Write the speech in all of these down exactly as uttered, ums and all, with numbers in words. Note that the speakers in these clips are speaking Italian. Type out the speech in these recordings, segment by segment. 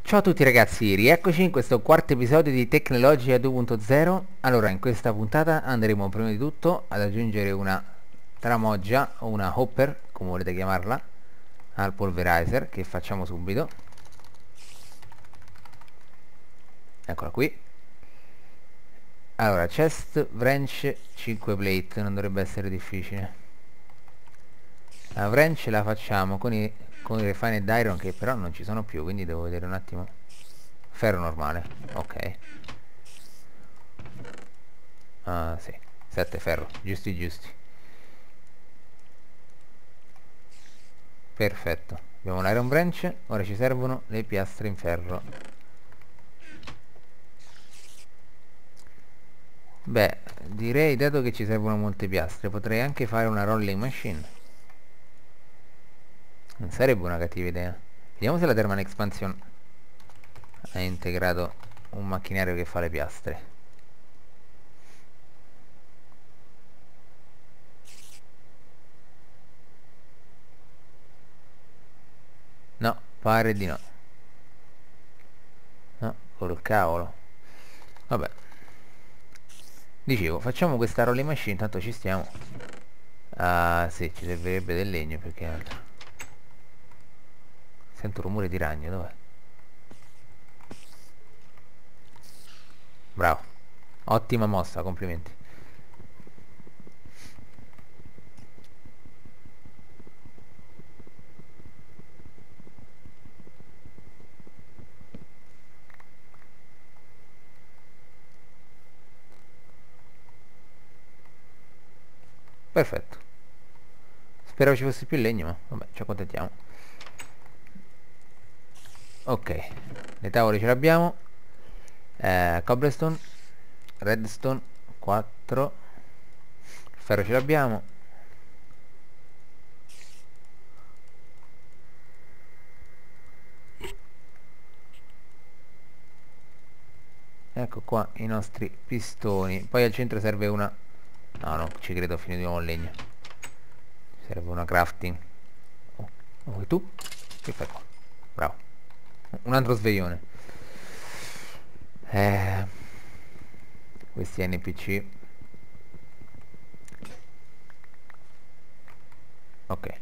Ciao a tutti ragazzi, rieccoci in questo quarto episodio di Tecnologia due punto zero. Allora, in questa puntata andremo prima di tutto ad aggiungere una tramoggia o una hopper, come volete chiamarla, al polverizer, che facciamo subito. Eccola qui. Allora, chest, wrench, cinque plate, non dovrebbe essere difficile. La wrench la facciamo con i, con i refined iron, che però non ci sono più, quindi devo vedere un attimo. Ferro normale, ok. Ah sì, sette ferro, giusti giusti. Perfetto, abbiamo l'iron branch, ora ci servono le piastre in ferro. Beh, direi, dato che ci servono molte piastre, potrei anche fare una rolling machine. Non sarebbe una cattiva idea. Vediamo se la Thermal Expansion ha integrato un macchinario che fa le piastre. No, pare di no. No, col cavolo. Vabbè. Dicevo, facciamo questa rolling machine, tanto ci stiamo. Ah sì, ci servirebbe del legno più che altro. Sento un rumore di ragno, dov'è? Bravo. Ottima mossa, complimenti. Perfetto. Speravo ci fosse più legno, ma vabbè, ci accontentiamo. Ok, le tavole ce le abbiamo. eh, Cobblestone, redstone, quattro. Il ferro ce l'abbiamo. Ecco qua i nostri pistoni. Poi al centro serve una... No, no, ci credo, fino di nuovo il legno. Serve una crafting. Oh, oh, e tu? Che fai qua? Bravo. Un altro sveglione. Eh, questi N P C. Ok.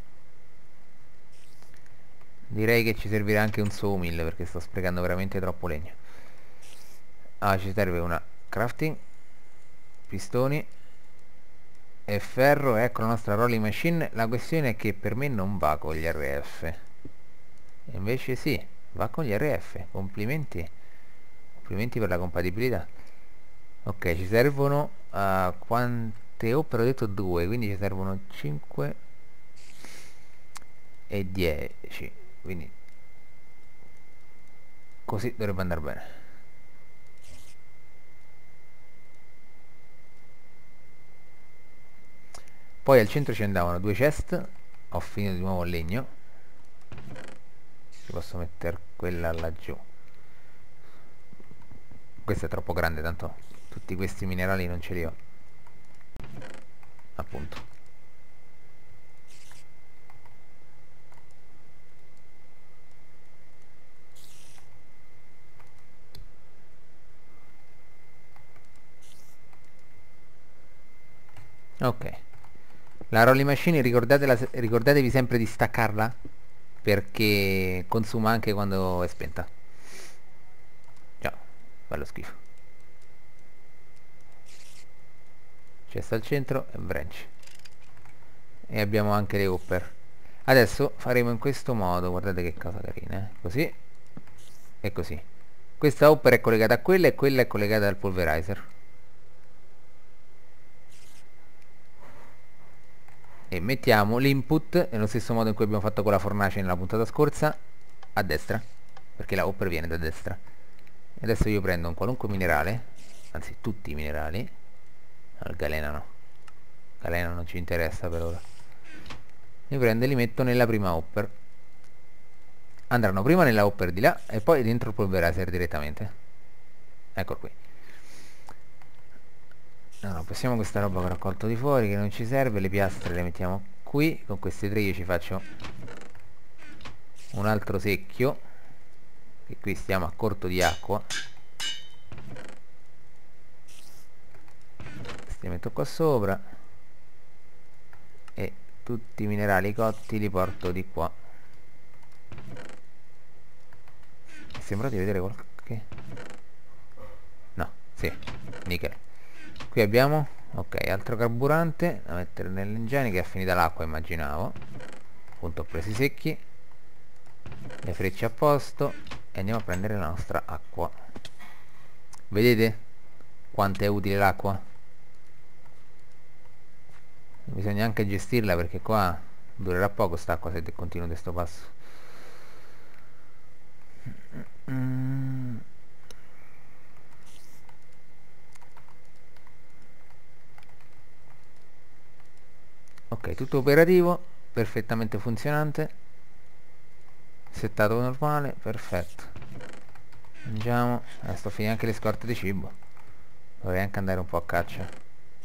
Direi che ci servirà anche un sawmill, perché sto sprecando veramente troppo legno. Ah, ci serve una crafting, pistoni e ferro. Ecco la nostra rolling machine. La questione è che per me non va con gli R F. E invece sì, va con gli R F. Complimenti. Complimenti per la compatibilità. Ok, ci servono uh, quante ho? Però ho detto due, quindi ci servono cinque e dieci. Quindi così dovrebbe andare bene. Poi al centro ci andavano due chest. Ho finito di nuovo il legno. Ci posso mettere quella laggiù. Questa è troppo grande, tanto tutti questi minerali non ce li ho. Appunto. Ok. La rolling machine ricordatevi sempre di staccarla, perché consuma anche quando è spenta. Già, bello schifo. C'è sta al centro e branch. E abbiamo anche le hopper. Adesso faremo in questo modo, guardate che cosa carina, eh? Così e così. Questa hopper è collegata a quella e quella è collegata al polverizer. E mettiamo l'input nello stesso modo in cui abbiamo fatto con la fornace nella puntata scorsa, a destra, perché la hopper viene da destra. E adesso io prendo un qualunque minerale, anzi tutti i minerali. No, il galena no, galena non ci interessa per ora. Li prendo e li metto nella prima hopper. Andranno prima nella hopper di là e poi dentro il polverizer direttamente. Eccolo qui. No, no, passiamo questa roba che ho raccolto di fuori, che non ci serve. Le piastre le mettiamo qui. Con queste tre io ci faccio un altro secchio. che qui stiamo a corto di acqua. Li metto qua sopra e tutti i minerali cotti li porto di qua. Mi sembra di vedere qualche... no, sì, nickel. Qui abbiamo, ok, altro carburante da mettere nell'engine, che è finita l'acqua, immaginavo. Appunto, ho preso i secchi, le frecce a posto e andiamo a prendere la nostra acqua. Vedete quanto è utile l'acqua? Bisogna anche gestirla, perché qua durerà poco st'acqua se continuo di sto passo. mm. Ok, tutto operativo, perfettamente funzionante, settato normale, perfetto. Andiamo, eh, sto finendo anche le scorte di cibo, dovrei anche andare un po' a caccia.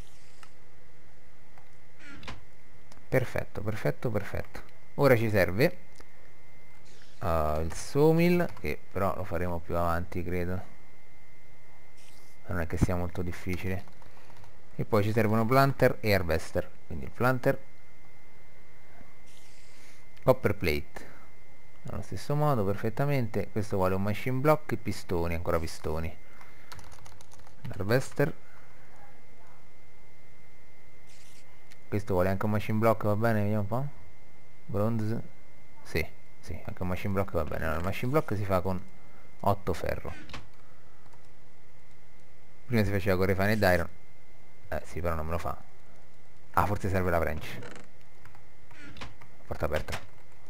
Perfetto, perfetto, perfetto. Ora ci serve uh, il sawmill, che però lo faremo più avanti, credo. Non è che sia molto difficile. E poi ci servono planter e harvester. Quindi il planter, copper plate, allo stesso modo, perfettamente. Questo vuole un machine block e pistoni, ancora pistoni. Harvester, questo vuole anche un machine block, va bene, vediamo un po'. Bronze, sì, sì, anche un machine block va bene. Allora, il machine block si fa con otto ferro. Prima si faceva con refined iron. Eh sì, però non me lo fa. Ah, forse serve la wrench. Porta aperta.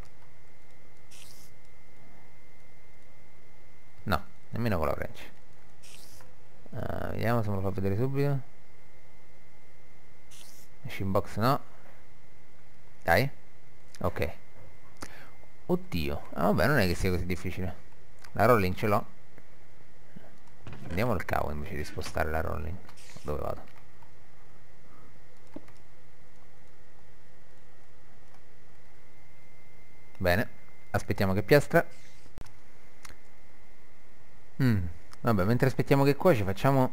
No, nemmeno con la wrench. uh, Vediamo se me lo fa vedere subito. Machine box no. Dai. Ok. Oddio. Ah, vabbè, non è che sia così difficile. La rolling ce l'ho. Andiamo al cavo invece di spostare la rolling. Dove vado? Bene. Aspettiamo che piastra. Mm. Vabbè, mentre aspettiamo che cuoce facciamo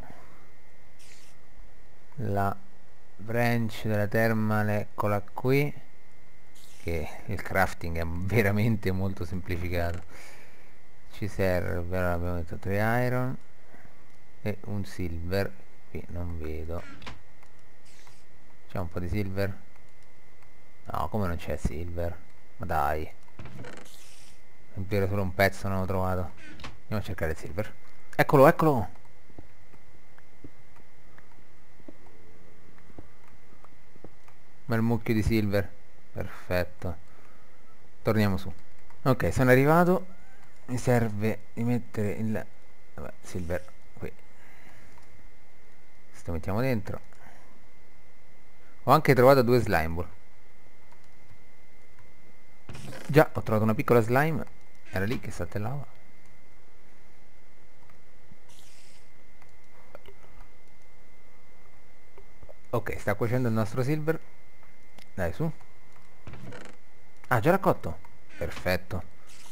la branch della thermal, eccola qui, che il crafting è veramente molto semplificato. Ci serve, allora abbiamo detto tre iron e un silver, qui non vedo, c'è un po' di silver? No, come non c'è silver? Ma dai, è vero, solo un pezzo non l'ho trovato. Andiamo a cercare il silver. Eccolo, eccolo. Bel mucchio di silver. Perfetto. Torniamo su. Ok, sono arrivato. Mi serve di mettere il vabbè, silver qui. Questo mettiamo dentro. Ho anche trovato due slime ball. Già, ho trovato una piccola slime. Era lì che saltellava. Ok, sta cuocendo il nostro silver. Dai, su. Ah, già raccotto. Perfetto.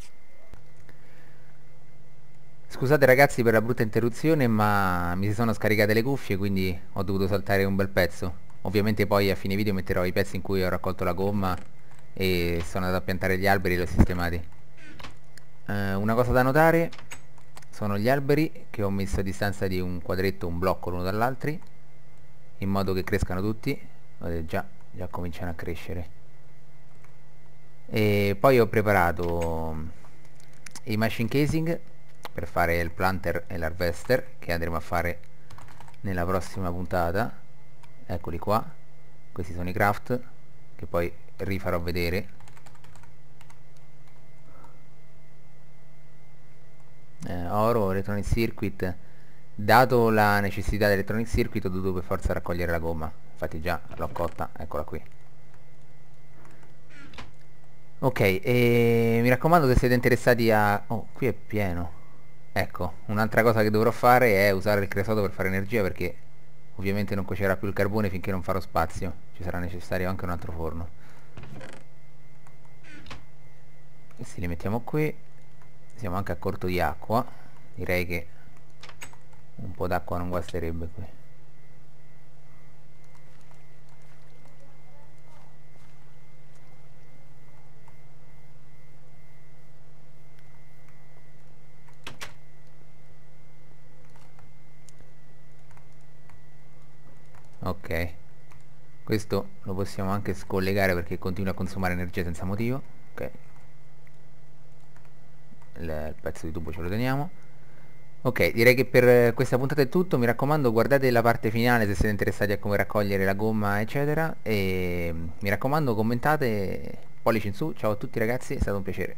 Scusate ragazzi per la brutta interruzione, ma mi si sono scaricate le cuffie, quindi ho dovuto saltare un bel pezzo. Ovviamente poi a fine video metterò i pezzi in cui ho raccolto la gomma e sono andato a piantare gli alberi e li ho sistemati. Eh, una cosa da notare sono gli alberi, che ho messo a distanza di un quadretto, un blocco l'uno dall'altro, in modo che crescano tutti. Vedete, già, già cominciano a crescere. E poi ho preparato i machine casing per fare il planter e l'harvester, che andremo a fare nella prossima puntata. Eccoli qua, questi sono i craft che poi rifarò vedere. eh, oro, electronic circuit. Dato la necessità dell'electronic circuit ho dovuto per forza raccogliere la gomma, infatti già l'ho cotta, eccola qui. Ok, e mi raccomando, se siete interessati a... oh, qui è pieno. Ecco, un'altra cosa che dovrò fare è usare il creosoto per fare energia, perché ovviamente non cuocerà più il carbone finché non farò spazio. Ci sarà necessario anche un altro forno. Questi li mettiamo qui. Siamo anche a corto di acqua. Direi che un po' d'acqua non guasterebbe qui. Ok, questo lo possiamo anche scollegare perché continua a consumare energia senza motivo. Ok, il, il pezzo di tubo ce lo teniamo. Ok, direi che per eh, questa puntata è tutto. Mi raccomando, guardate la parte finale se siete interessati a come raccogliere la gomma, eccetera. E mm, mi raccomando, commentate, pollici in su. Ciao a tutti ragazzi, è stato un piacere.